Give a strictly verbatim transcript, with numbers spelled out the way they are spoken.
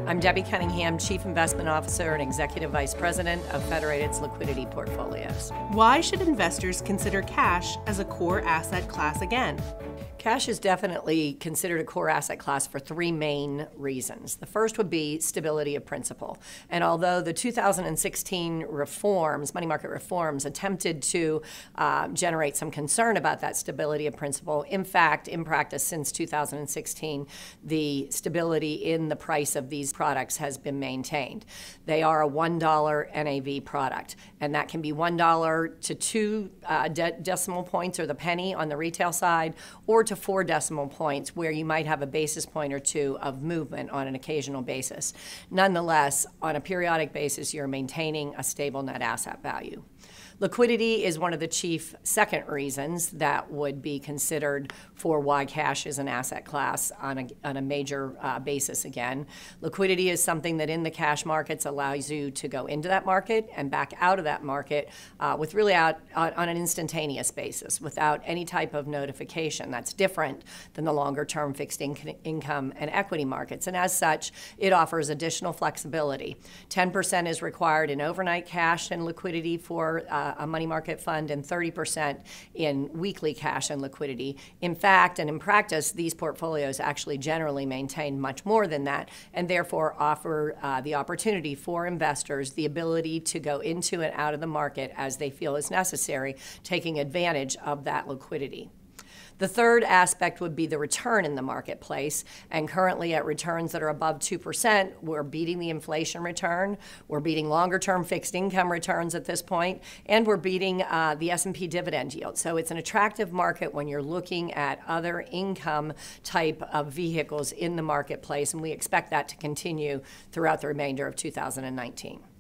I'm Debbie Cunningham, Chief Investment Officer and Executive Vice President of Federated's liquidity portfolios. Why should investors consider cash as a core asset class again? Cash is definitely considered a core asset class for three main reasons. The first would be stability of principal. And although the two thousand sixteen reforms, money market reforms, attempted to uh, generate some concern about that stability of principal, in fact, in practice since two thousand sixteen, the stability in the price of these products has been maintained. They are a one dollar N A V product, and that can be one dollar to two uh, de decimal points, or the penny on the retail side, or to four decimal points, where you might have a basis point or two of movement on an occasional basis. Nonetheless, on a periodic basis, you're maintaining a stable net asset value. Liquidity is one of the chief second reasons that would be considered for why cash is an asset class on a, on a major uh, basis again. Liquidity is something that in the cash markets allows you to go into that market and back out of that market uh, with really out, on, on an instantaneous basis without any type of notification. That's different than the longer term fixed in income and equity markets, and as such, it offers additional flexibility. ten percent is required in overnight cash and liquidity for uh, a money market fund, and thirty percent in weekly cash and liquidity. In fact, and in practice, these portfolios actually generally maintain much more than that, and therefore offer uh, the opportunity for investors the ability to go into and out of the market as they feel is necessary, taking advantage of that liquidity. The third aspect would be the return in the marketplace, and currently at returns that are above two percent, we're beating the inflation return, we're beating longer-term fixed income returns at this point, and we're beating uh, the S and P dividend yield. So it's an attractive market when you're looking at other income type of vehicles in the marketplace, and we expect that to continue throughout the remainder of two thousand nineteen.